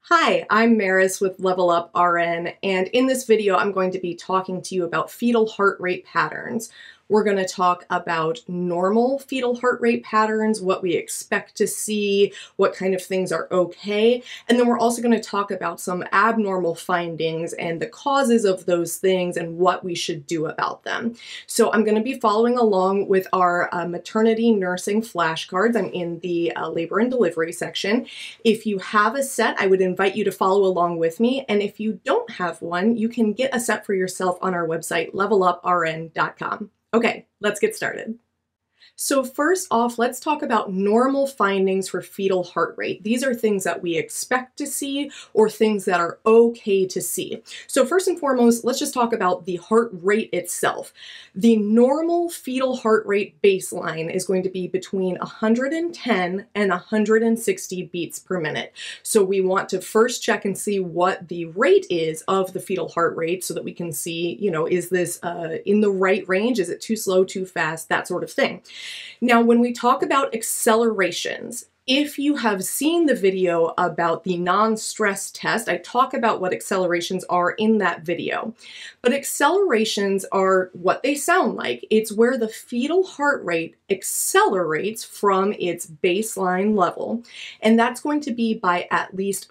Hi, I'm Meris with Level Up RN, and in this video I'm going to be talking to you about fetal heart rate patterns. We're going to talk about normal fetal heart rate patterns, what we expect to see, what kind of things are okay, and then we're also going to talk about some abnormal findings and the causes of those things and what we should do about them. So I'm going to be following along with our maternity nursing flashcards. I'm in the labor and delivery section. If you have a set, I would invite you to follow along with me, and if you don't have one, you can get a set for yourself on our website, leveluprn.com. Okay, let's get started. So first off, let's talk about normal findings for fetal heart rate. These are things that we expect to see or things that are okay to see. So first and foremost, let's just talk about the heart rate itself. The normal fetal heart rate baseline is going to be between 110 and 160 beats per minute. So we want to first check and see what the rate is of the fetal heart rate so that we can see, is this in the right range? Is it too slow, too fast, that sort of thing. Now, when we talk about accelerations, if you have seen the video about the non-stress test, I talk about what accelerations are in that video. But accelerations are what they sound like. It's where the fetal heart rate accelerates from its baseline level. And that's going to be by at least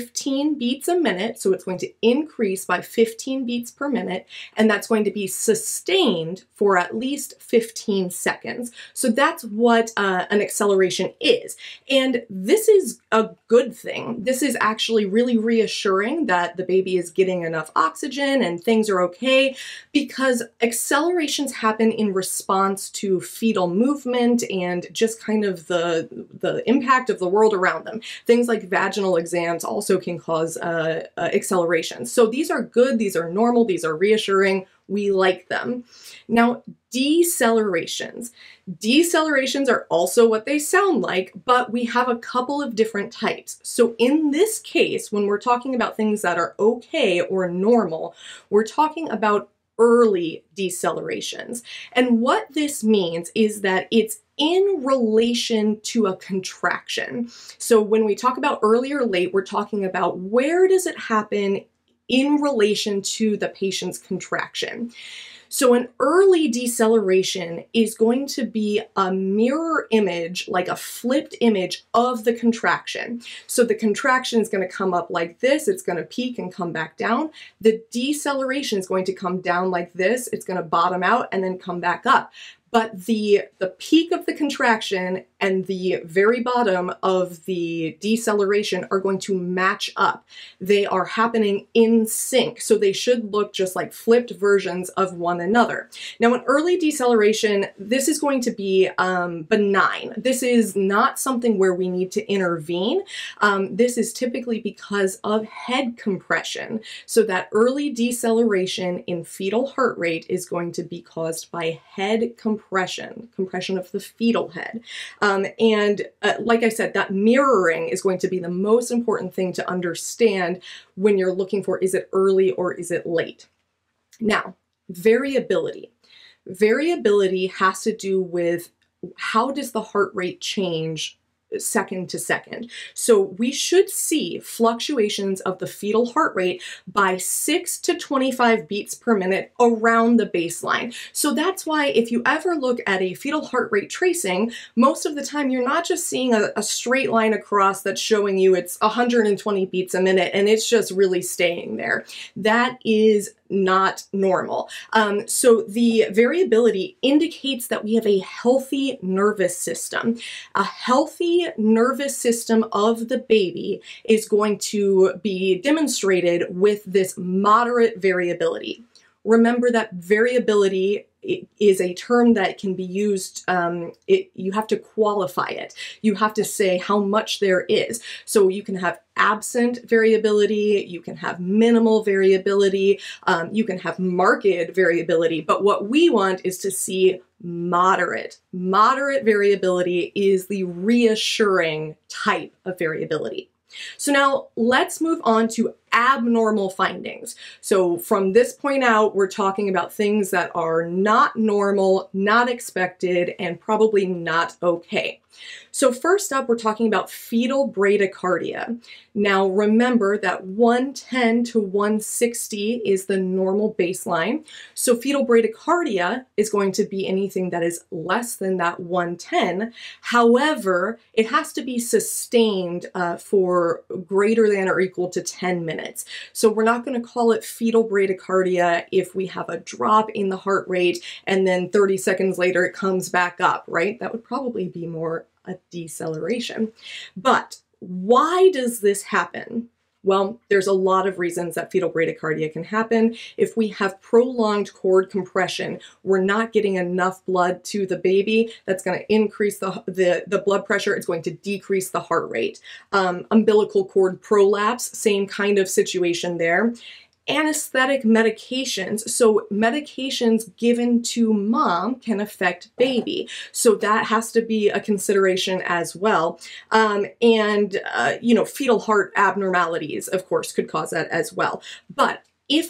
15 beats a minute. So it's going to increase by 15 beats per minute. And that's going to be sustained for at least 15 seconds. So that's what an acceleration is. And this is a good thing. This is actually really reassuring that the baby is getting enough oxygen and things are okay, because accelerations happen in response to fetal movement and just kind of the impact of the world around them. Things like vaginal exams also can cause accelerations. So these are good, these are normal, these are reassuring. We like them. Now, decelerations. Decelerations are also what they sound like, but we have a couple of different types. So in this case, when we're talking about things that are okay or normal, we're talking about early decelerations. And what this means is that it's in relation to a contraction. So when we talk about early or late, we're talking about where does it happen in relation to the patient's contraction. So an early deceleration is going to be a mirror image, like a flipped image of the contraction. So the contraction is going to come up like this, it's going to peak and come back down. The deceleration is going to come down like this, it's going to bottom out and then come back up. But the peak of the contraction and the very bottom of the deceleration are going to match up. They are happening in sync, so they should look just like flipped versions of one another. Now, an early deceleration, this is going to be benign. This is not something where we need to intervene. This is typically because of head compression. So that early deceleration in fetal heart rate is going to be caused by head compression of the fetal head. Like I said, that mirroring is going to be the most important thing to understand when you're looking for, is it early or is it late? Now, variability. Variability has to do with how does the heart rate change second to second. So we should see fluctuations of the fetal heart rate by 6 to 25 beats per minute around the baseline. So that's why if you ever look at a fetal heart rate tracing, most of the time you're not just seeing a straight line across that's showing you it's 120 beats a minute and it's just really staying there. That is not normal. So the variability indicates that we have a healthy nervous system. A healthy nervous system of the baby is going to be demonstrated with this moderate variability. Remember that variability is a term that can be used, you have to qualify it. You have to say how much there is. So you can have absent variability, you can have minimal variability, you can have marked variability, but what we want is to see moderate. Moderate variability is the reassuring type of variability. So now let's move on to abnormal findings. So from this point out, we're talking about things that are not normal, not expected, and probably not okay. So first up, we're talking about fetal bradycardia. Now remember that 110 to 160 is the normal baseline. So fetal bradycardia is going to be anything that is less than that 110. However, it has to be sustained for greater than or equal to 10 minutes. So we're not going to call it fetal bradycardia if we have a drop in the heart rate and then 30 seconds later it comes back up, right? That would probably be more a deceleration. But why does this happen? Well, there's a lot of reasons that fetal bradycardia can happen. If we have prolonged cord compression, we're not getting enough blood to the baby. That's going to increase the blood pressure. It's going to decrease the heart rate. Umbilical cord prolapse, same kind of situation there. Anesthetic medications, so medications given to mom can affect baby, so that has to be a consideration as well. Fetal heart abnormalities, of course, could cause that as well. But if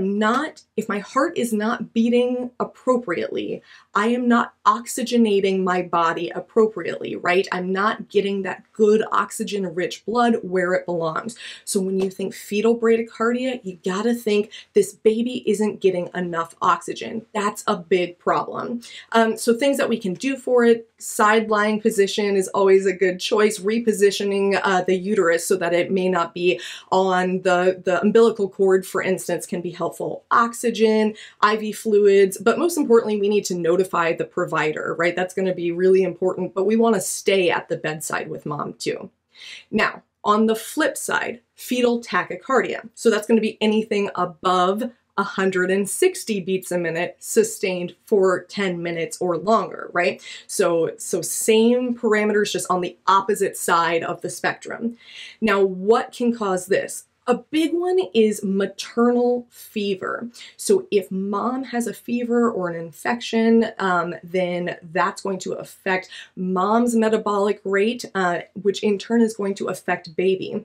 my heart is not beating appropriately, I am not oxygenating my body appropriately, right? I'm not getting that good oxygen-rich blood where it belongs. So when you think fetal bradycardia, you gotta think this baby isn't getting enough oxygen. That's a big problem. So things that we can do for it, side lying position is always a good choice. Repositioning the uterus so that it may not be on the umbilical cord, for instance, can be helpful. Oxygen, IV fluids, but most importantly, we need to notify the provider, right? That's going to be really important, but we want to stay at the bedside with mom too. Now, on the flip side, fetal tachycardia. So that's going to be anything above 160 beats a minute sustained for 10 minutes or longer, right? So same parameters, just on the opposite side of the spectrum. Now, what can cause this? A big one is maternal fever. So if mom has a fever or an infection, then that's going to affect mom's metabolic rate, which in turn is going to affect baby.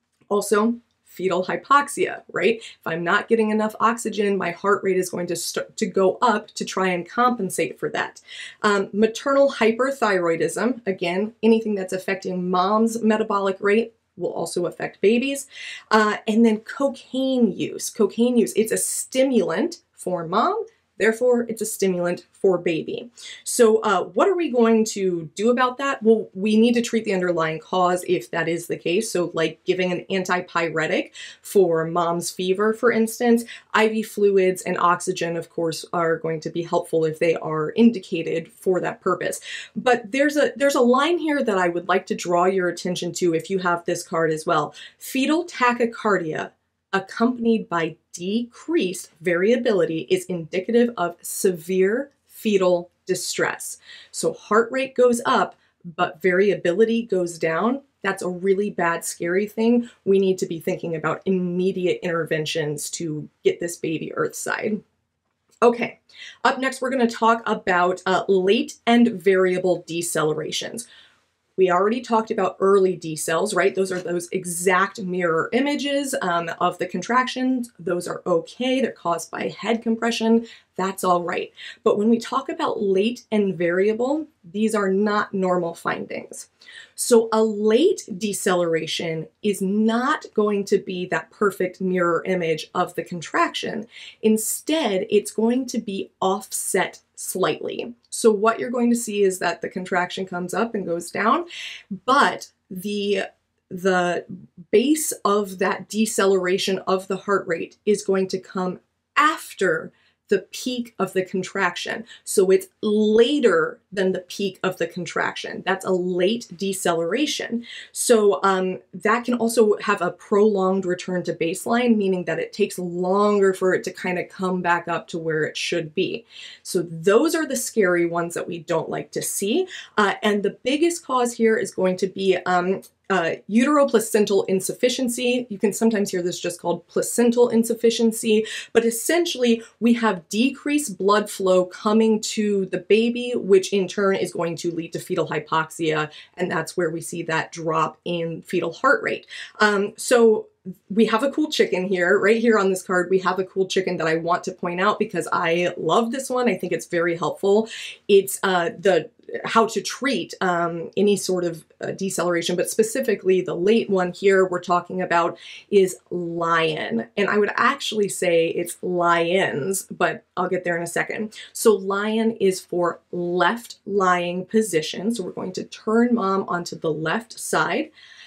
Also, fetal hypoxia, right? If I'm not getting enough oxygen, my heart rate is going to start to go up to try and compensate for that. Maternal hyperthyroidism, again, anything that's affecting mom's metabolic rate will also affect babies. And then cocaine use. Cocaine use, it's a stimulant for mom, therefore it's a stimulant for baby. So what are we going to do about that? Well, we need to treat the underlying cause if that is the case. So like giving an antipyretic for mom's fever, for instance. IV fluids and oxygen, of course, are going to be helpful if they are indicated for that purpose. But there's a line here that I would like to draw your attention to if you have this card as well. Fetal tachycardia accompanied by decreased variability is indicative of severe fetal distress. So heart rate goes up, but variability goes down. That's a really bad, scary thing. We need to be thinking about immediate interventions to get this baby earthside. Okay, up next, we're going to talk about late and variable decelerations. We already talked about early decels, right? Those are those exact mirror images of the contractions. Those are okay. They're caused by head compression. That's all right. But when we talk about late and variable, these are not normal findings. So a late deceleration is not going to be that perfect mirror image of the contraction. Instead, it's going to be offset slightly. So what you're going to see is that the contraction comes up and goes down, but the base of that deceleration of the heart rate is going to come after the peak of the contraction. So it's later than the peak of the contraction. That's a late deceleration. So that can also have a prolonged return to baseline, meaning that it takes longer for it to kind of come back up to where it should be. So those are the scary ones that we don't like to see. And the biggest cause here is going to be uteroplacental insufficiency. You can sometimes hear this just called placental insufficiency, but essentially we have decreased blood flow coming to the baby, which in turn is going to lead to fetal hypoxia, and that's where we see that drop in fetal heart rate. So we have a cool chicken here. Right here on this card, we have a cool chicken that I want to point out because I love this one. I think it's very helpful. It's how to treat any sort of deceleration, but specifically the late one here we're talking about is lion. And I would actually say it's lions, but I'll get there in a second. So lion is for left lying position. So we're going to turn mom onto the left side.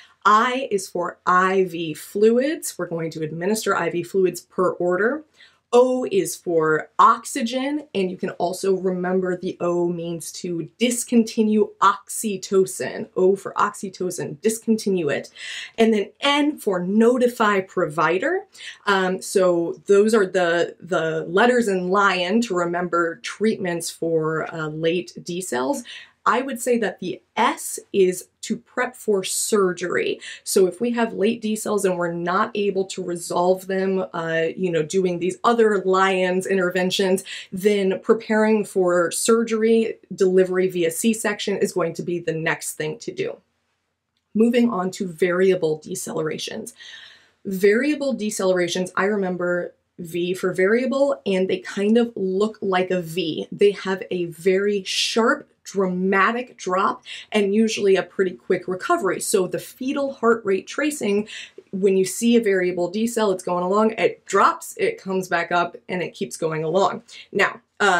I is for IV fluids. We're going to administer IV fluids per order. O is for oxygen, and you can also remember the O means to discontinue oxytocin. O for oxytocin, discontinue it. And then N for notify provider. So those are the letters in lion to remember treatments for late decels. I would say that the S is to prep for surgery. So if we have late decels and we're not able to resolve them, doing these other lions interventions, then preparing for surgery, delivery via C-section is going to be the next thing to do. Moving on to variable decelerations. Variable decelerations, I remember V for variable, and they kind of look like a V. They have a very sharp, dramatic drop and usually a pretty quick recovery. So the fetal heart rate tracing, when you see a variable decel, it's going along, it drops, it comes back up, and it keeps going along. Now,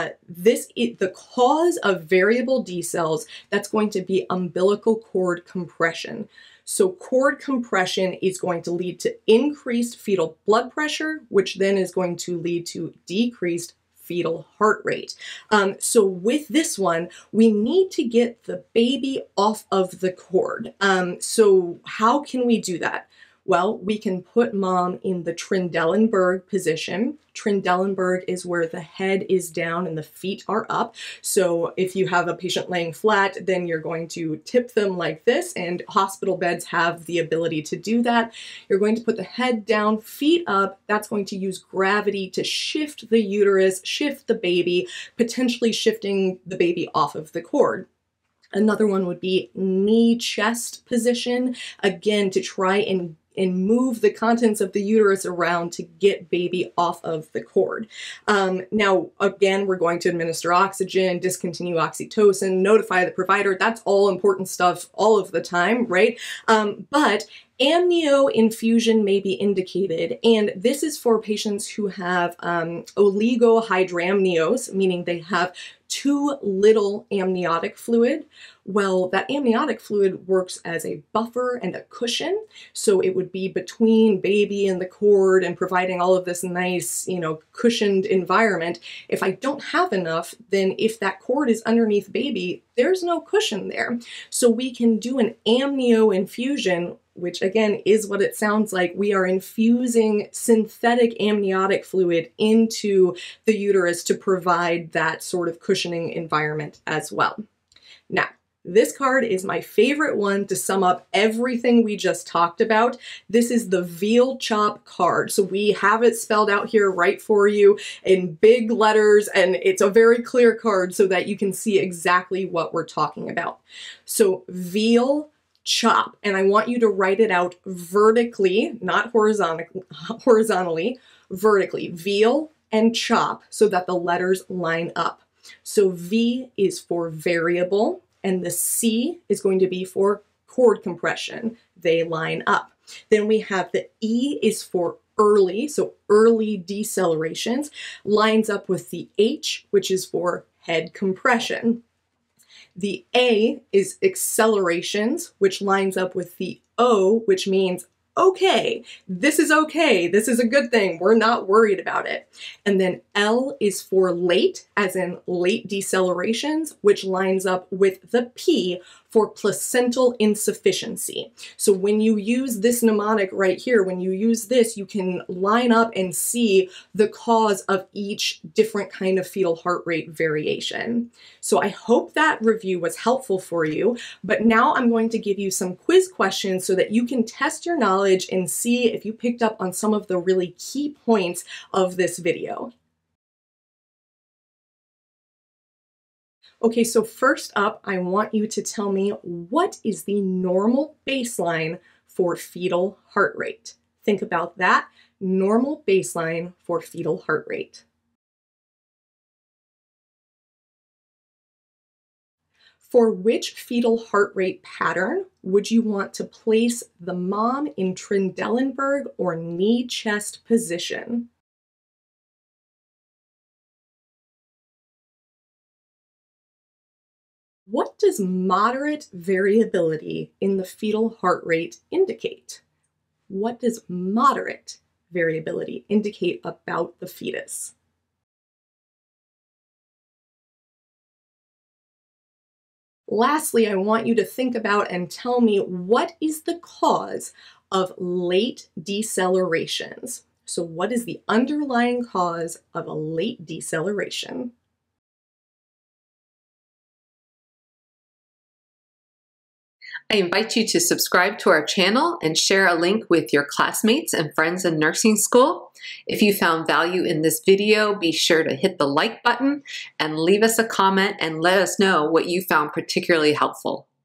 the cause of variable decels, that's going to be umbilical cord compression. So cord compression is going to lead to increased fetal blood pressure, which then is going to lead to decreased fetal heart rate. So with this one, we need to get the baby off of the cord. So how can we do that? Well, we can put mom in the Trendelenburg position. Trendelenburg is where the head is down and the feet are up. So if you have a patient laying flat, then you're going to tip them like this, and hospital beds have the ability to do that. You're going to put the head down, feet up. That's going to use gravity to shift the uterus, shift the baby, potentially shifting the baby off of the cord. Another one would be knee-chest position, again, to try and move the contents of the uterus around to get baby off of the cord. Now, again, we're going to administer oxygen, discontinue oxytocin, notify the provider. That's all important stuff all of the time, right? But amnio infusion may be indicated, and this is for patients who have oligohydramnios, meaning they have too little amniotic fluid. Well, that amniotic fluid works as a buffer and a cushion, so it would be between baby and the cord and providing all of this nice, cushioned environment. If I don't have enough, then if that cord is underneath baby, there's no cushion there. So we can do an amnio infusion, which again is what it sounds like. We are infusing synthetic amniotic fluid into the uterus to provide that sort of cushioning environment as well. Now, this card is my favorite one to sum up everything we just talked about. This is the VEAL CHOP card. So we have it spelled out here right for you in big letters, and it's a very clear card so that you can see exactly what we're talking about. So VEAL CHOP, and I want you to write it out vertically, not horizontally, vertically. VEAL and CHOP, so that the letters line up. So V is for variable, and the C is going to be for cord compression. They line up. Then we have the E is for early, so early decelerations, lines up with the H, which is for head compression. The A is accelerations, which lines up with the O, which means okay, this is a good thing, we're not worried about it. And then L is for late, as in late decelerations, which lines up with the P for placental insufficiency. So when you use this mnemonic right here, when you use this, you can line up and see the cause of each different kind of fetal heart rate variation. So I hope that review was helpful for you, but now I'm going to give you some quiz questions so that you can test your knowledge and see if you picked up on some of the really key points of this video. Okay, so first up, I want you to tell me, what is the normal baseline for fetal heart rate? Think about that. Normal baseline for fetal heart rate. For which fetal heart rate pattern would you want to place the mom in Trendelenburg or knee-chest position? What does moderate variability in the fetal heart rate indicate? What does moderate variability indicate about the fetus? Lastly, I want you to think about and tell me what is the cause of late decelerations. So what is the underlying cause of a late deceleration? I invite you to subscribe to our channel and share a link with your classmates and friends in nursing school. If you found value in this video, be sure to hit the like button and leave us a comment and let us know what you found particularly helpful.